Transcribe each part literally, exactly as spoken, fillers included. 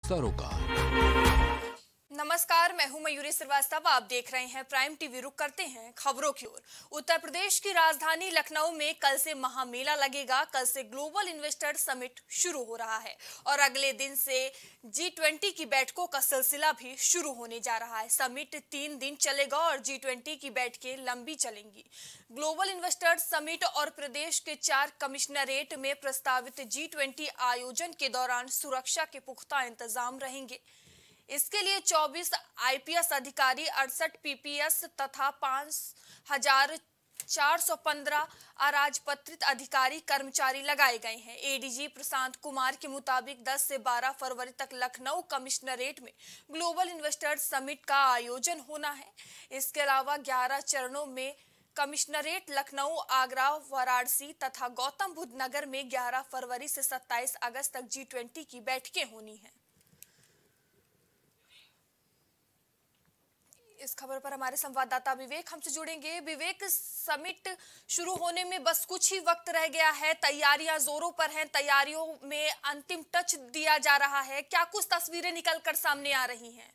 सरोकार। नमस्कार, मैं हूं मयूरी श्रीवास्तव। आप देख रहे हैं प्राइम टीवी। रुक करते हैं खबरों की ओर। उत्तर प्रदेश की राजधानी लखनऊ में कल से महामेला लगेगा। कल से ग्लोबल इन्वेस्टर समिट शुरू हो रहा है और अगले दिन से जी ट्वेंटी की बैठकों का सिलसिला भी शुरू होने जा रहा है। समिट तीन दिन चलेगा और जी ट्वेंटी की बैठकें लंबी चलेंगी। ग्लोबल इन्वेस्टर समिट और प्रदेश के चार कमिश्नरेट में प्रस्तावित जी ट्वेंटी आयोजन के दौरान सुरक्षा के पुख्ता इंतजाम रहेंगे। इसके लिए चौबीस आईपीएस अधिकारी, अड़सठ पीपीएस तथा पांच हजार चार सौ पंद्रह अराजपत्रित अधिकारी कर्मचारी लगाए गए हैं। एडीजी प्रशांत कुमार के मुताबिक दस से बारह फरवरी तक लखनऊ कमिश्नरेट में ग्लोबल इन्वेस्टर समिट का आयोजन होना है। इसके अलावा ग्यारह चरणों में कमिश्नरेट लखनऊ, आगरा, वाराणसी तथा गौतम बुद्ध नगर में ग्यारह फरवरी से सत्ताईस अगस्त तक जी ट्वेंटी की बैठकें होनी हैं। इस खबर पर हमारे संवाददाता विवेक हमसे जुड़ेंगे। विवेक, समिट शुरू होने में बस कुछ ही वक्त रह गया है, तैयारियां जोरों पर हैं, तैयारियों में अंतिम टच दिया जा रहा है। क्या कुछ तस्वीरें निकलकर सामने आ रही हैं?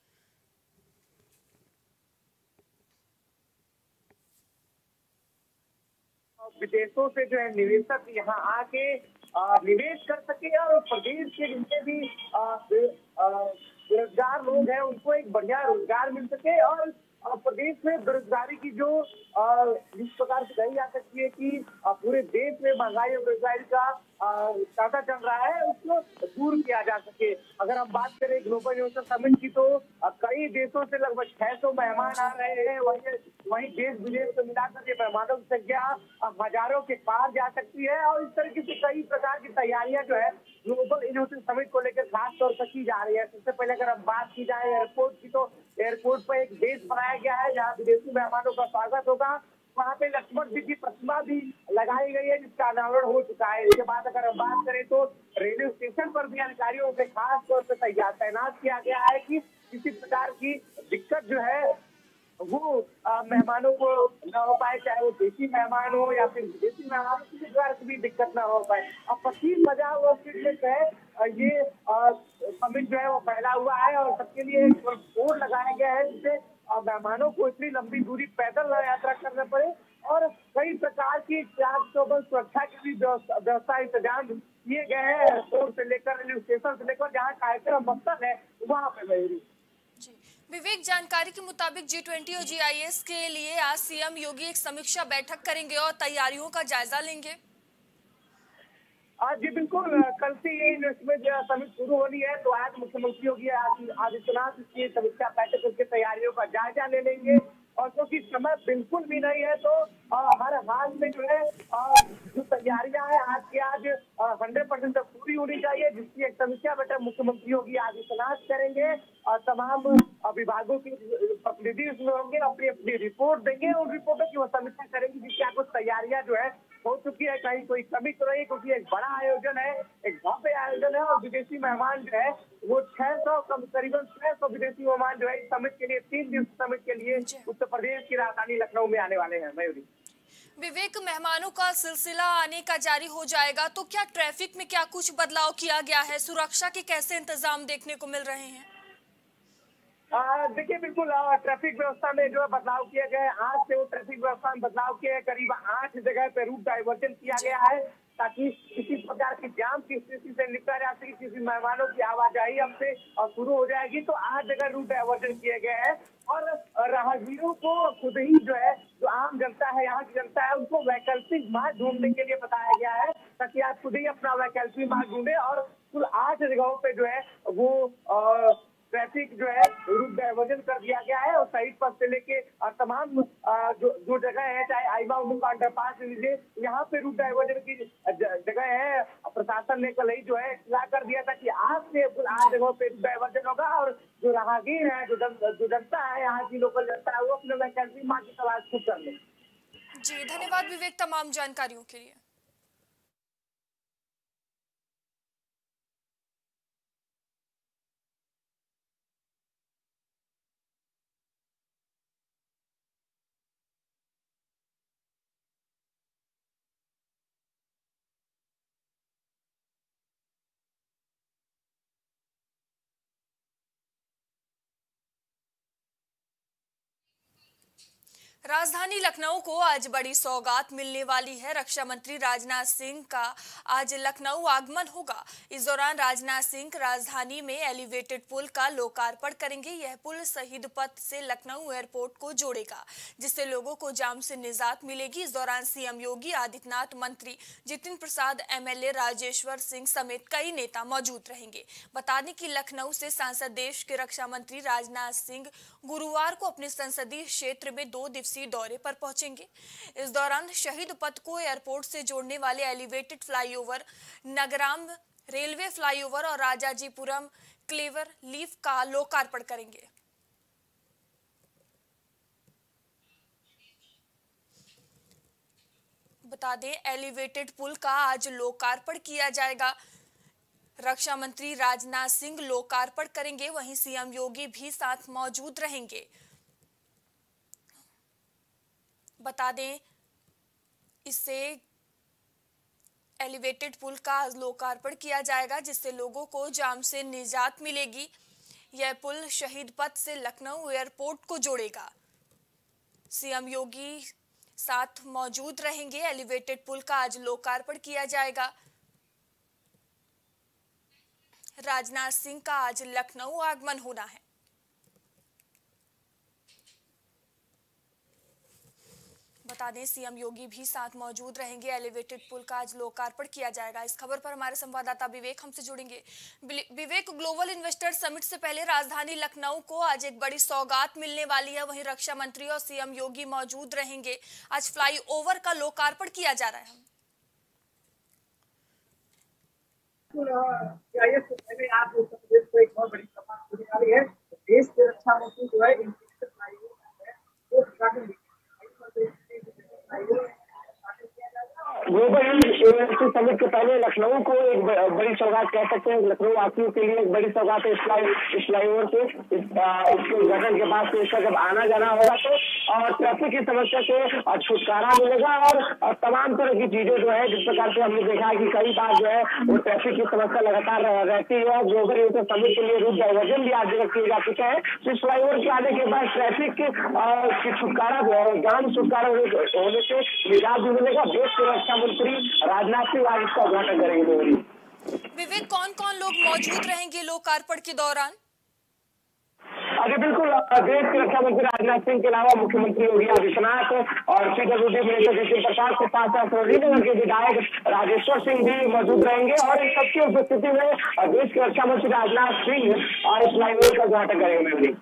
विदेशों से जो है निवेशक यहाँ आके निवेश कर सके और प्रदेश के जितने भी बेरोजगार लोग हैं उनको एक बढ़िया रोजगार मिल सके और प्रदेश में बेरोजगारी की जो जिस प्रकार से कही जा सकती है कि पूरे देश में महंगाई और बेरोजगारी का कांटा चल रहा है उसको दूर किया जा सके। अगर हम बात करें ग्लोबल इन्वेस्टर समिट की तो कई देशों से लगभग छह सौ मेहमान आ रहे हैं। वहीं वहीं देश विदेश से मिलाकर ये मेहमानों की संख्या हजारों के पार जा सकती है और इस तरीके से कई प्रकार की तैयारियां जो है ग्लोबल इन्वेस्टर समिट को लेकर खास तौर पर की जा रही है। सबसे पहले अगर हम बात की जाए एयरपोर्ट की तो एयरपोर्ट पर एक बेस बनाया गया है जहाँ विदेशी मेहमानों का स्वागत होगा। वहाँ पे लक्ष्मण जी की प्रतिमा भी लगाई गई है जिसका अनावरण हो चुका है। इसके बाद अगर हम बात करें तो रेलवे स्टेशन पर भी अधिकारियों से खास तौर पर तैयार तैनात किया गया है कि किसी प्रकार की दिक्कत जो है वो मेहमानों को न हो पाए, चाहे वो देसी मेहमान हो या फिर विदेशी मेहमान, किसी प्रकार की भी दिक्कत ना हो पाए। अब पच्चीस हजार वर्ष से ये समिट जो है वो फैला हुआ है और सबके लिए एक बोर्ड लगाया गया है जिससे मेहमानों को इतनी लंबी दूरी पैदल यात्रा करना पड़े और कई प्रकार की सुरक्षा की भी व्यवस्था इंतजाम किए गए हैं। एयरपोर्ट से लेकर रेलवे स्टेशन से लेकर जहाँ कार्यक्रम मकसद है वहाँ पे मयूरी। विवेक, जानकारी के मुताबिक जी ट्वेंटी और जी आई एस के लिए आज सीएम योगी एक समीक्षा बैठक करेंगे और तैयारियों का जायजा लेंगे। आज जी बिल्कुल, कल से ये इन्वेस्टमेंट समिट शुरू होनी है तो आज मुख्यमंत्री योगी आदित्यनाथ की समीक्षा बैठक करके तैयारियों का जायजा ले लेंगे और क्योंकि समय बिल्कुल भी नहीं है तो हर हाल में जो है जो तैयारियां हैं आज की आज हंड्रेड परसेंट तक पूरी होनी चाहिए, जिसकी एक समीक्षा बैठक मुख्यमंत्री योगी आदित्यनाथ करेंगे और तमाम विभागों के प्रतिनिधि उसमें होंगे, अपनी अपनी रिपोर्ट देंगे। उन रिपोर्टों की वो समीक्षा करेंगे जिसकी कुछ तैयारियां जो है हो चुकी है, कहीं कोई कमी तो नहीं, क्योंकि एक बड़ा आयोजन है, एक भव्य आयोजन है और विदेशी मेहमान जो है वो छह सौ करीबन छह सौ विदेशी मेहमान जो है इस समिट के लिए तीन दिन समिट के लिए उत्तर प्रदेश की राजधानी लखनऊ में आने वाले हैं। मयूरी, विवेक, मेहमानों का सिलसिला आने का जारी हो जाएगा तो क्या ट्रैफिक में क्या कुछ बदलाव किया गया है? सुरक्षा के कैसे इंतजाम देखने को मिल रहे हैं? देखिए बिल्कुल, ट्रैफिक व्यवस्था में जो है बदलाव किया गया है। आज से वो ट्रैफिक व्यवस्था में बदलाव किया है, करीब आठ जगह पे रूट डाइवर्जन किया गया है ताकि किसी प्रकार की जाम की स्थिति से निपटा जा सके। किसी मेहमानों की आवाजाही अब से शुरू हो जाएगी तो आठ जगह रूट डाइवर्जन किए गए हैं और राहगीरों को खुद ही जो है जो आम जनता है, यहाँ की जनता है, उनको वैकल्पिक मार्ग ढूंढने के लिए बताया गया है ताकि आप खुद ही अपना वैकल्पिक मार्ग ढूंढे और कुल आठ जगहों पे जो है वो आ, ट्रैफिक जो है रूट डाइवर्जन कर दिया गया है और शहीद पथ से लेके तमाम जो जो जगह है, चाहे आईमा उमुका अंडरपास लीजिए, यहाँ पे रूट डाइवर्जन की जगह है। प्रशासन ने कल ही जो है इतला कर दिया था कि आज से आठ जगहों पे रूट डाइवर्जन होगा और जो राहगीर है, जो जो जनता है, यहाँ की लोकल जनता है, वो अपने वैकल्पिक मार्ग की तलाश खुद कर ले। जी धन्यवाद विवेक तमाम जानकारियों के लिए। राजधानी लखनऊ को आज बड़ी सौगात मिलने वाली है। रक्षा मंत्री राजनाथ सिंह का आज लखनऊ आगमन होगा। इस दौरान राजनाथ सिंह राजधानी में एलिवेटेड पुल का लोकार्पण करेंगे। यह पुल शहीद पथ से लखनऊ एयरपोर्ट को जोड़ेगा, जिससे लोगों को जाम से निजात मिलेगी। इस दौरान सीएम योगी आदित्यनाथ, मंत्री जितिन प्रसाद, एमएलए राजेश्वर सिंह समेत कई नेता मौजूद रहेंगे। बता दें कि लखनऊ से सांसद देश के रक्षा मंत्री राजनाथ सिंह गुरुवार को अपने संसदीय क्षेत्र में दो दिवसीय दौरे पर पहुंचेंगे। इस दौरान शहीद पथ को एयरपोर्ट से जोड़ने वाले elevated flyover, Nagram railway flyover और राजाजीपुरम क्लेवर लीफ का लोकार्पण करेंगे। बता दें, एलिवेटेड पुल का आज लोकार्पण किया जाएगा। रक्षा मंत्री राजनाथ सिंह लोकार्पण करेंगे, वहीं सीएम योगी भी साथ मौजूद रहेंगे। बता दें, इससे एलिवेटेड पुल का लोकार्पण किया जाएगा, जिससे लोगों को जाम से निजात मिलेगी। यह पुल शहीद पथ से लखनऊ एयरपोर्ट को जोड़ेगा। सीएम योगी साथ मौजूद रहेंगे। एलिवेटेड पुल का आज लोकार्पण किया जाएगा। राजनाथ सिंह का आज लखनऊ आगमन होना है। बता दें, सीएम योगी भी साथ मौजूद रहेंगे। एलिवेटेड पुल का आज लोकार्पण किया जाएगा। इस खबर पर हमारे संवाददाता विवेक हमसे जुड़ेंगे। विवेक, ग्लोबल इन्वेस्टर समिट से पहले राजधानी लखनऊ को आज एक बड़ी सौगात मिलने वाली है। वहीं रक्षा मंत्री और सीएम योगी मौजूद रहेंगे। आज फ्लाईओवर का लोकार्पण किया जा रहा है। आज उत्तर प्रदेश को एक बहुत बड़ी सफलता होने वाली है। देश के रक्षा मंत्री जो है ग्लोबल इन्वेस्टर समिट के पहले लखनऊ को एक बड़ी सौगात कह सकते हैं। लखनऊ वासियों के लिए एक बड़ी सौगात है। इस फ्लाईओवर से इसके उद्घाटन के बाद से इसका जब आना जाना होगा तो और ट्रैफिक की समस्या से छुटकारा मिलेगा और तमाम तरह की चीजें जो है, जिस प्रकार से हमने देखा है कि कई बार जो है वो ट्रैफिक की समस्या लगातार रहती है और ग्लोबल इन्वेस्टर समिट के लिए रूट डाइवर्जन भी आज किए जा चुके हैं। इस फ्लाईओवर के आने के बाद ट्रैफिक की छुटकारा जो है, जाम छुटकारा होने से निजात भी मिलेगा। देश के रक्षा मंत्री राजनाथ सिंह आज इसका उद्घाटन करेंगे। विवेक, कौन कौन लोग मौजूद रहेंगे लोकार्पण के दौरान? अरे बिल्कुल, देश के रक्षा मंत्री राजनाथ सिंह के अलावा मुख्यमंत्री योगी आदित्यनाथ और पीडब्ल्यूडी मिनिस्टर जितिन प्रसाद के साथ साथ श्रीनगर के विधायक राजेश्वर सिंह भी मौजूद रहेंगे और इन सबकी उपस्थिति में देश के रक्षा मंत्री राजनाथ सिंह और इस फ्लाईओवर का उद्घाटन करेंगे।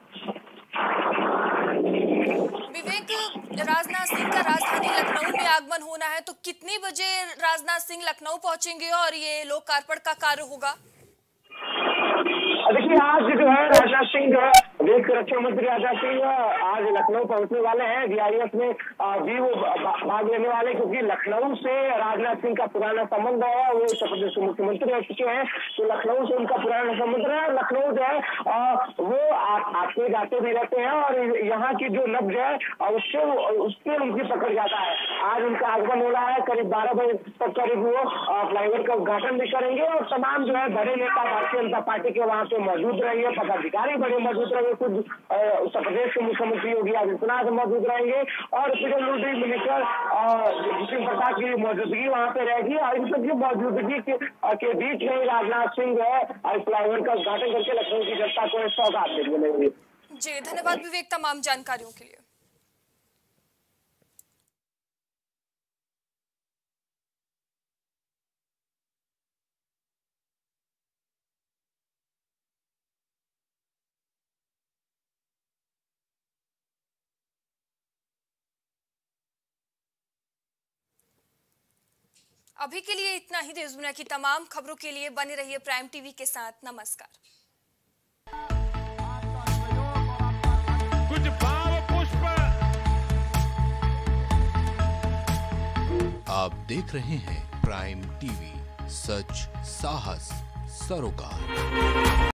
विवेक, राजनाथ सिंह का राजधानी लखनऊ में आगमन होना है, तो कितने बजे राजनाथ सिंह लखनऊ पहुंचेंगे और ये लोकार्पण का कार्य होगा? देखिए, आज जो है राजनाथ सिंह जो है देश के रक्षा मंत्री राजनाथ सिंह आज लखनऊ पहुंचने वाले हैं। वीआईएस में भी वो भाग लेने वाले, क्योंकि लखनऊ से राजनाथ सिंह का पुराना संबंध है। वो उत्तर प्रदेश के मुख्यमंत्री रह चुके हैं, तो लखनऊ से उनका पुराना संबंध है। लखनऊ जो है वो आते जाते भी रहते हैं और यहाँ की जो नब्ज है उससे उससे उनकी पकड़ जाता है। आज उनका आगमन हो रहा है। करीब बारह बजे तक करीब वो फ्लाईओवर का उद्घाटन भी करेंगे और तमाम जो है बड़े नेता भारतीय जनता पार्टी के वहाँ पे मौजूद रहेंगे, पदाधिकारी बड़े मौजूद रहेंगे। खुद उत्तर प्रदेश के मुख्यमंत्री योगी आदित्यनाथ मौजूद रहेंगे और पीडब्ल्यूडी मिनिस्टर जितिन प्रसाद की मौजूदगी वहाँ पे रहेगी और इन सबकी मौजूदगी के, के बीच में राजनाथ सिंह जो है फ्लाईओवर का उद्घाटन करके लखनऊ की जनता को सौगात देंगे। जी धन्यवाद विवेक तमाम जानकारियों के लिए। अभी के लिए इतना ही। देश दुनिया की तमाम खबरों के लिए बने रहिए प्राइम टीवी के साथ। नमस्कार। कुछ भाव पुष्प। आप देख रहे हैं प्राइम टीवी, सच साहस सरोकार।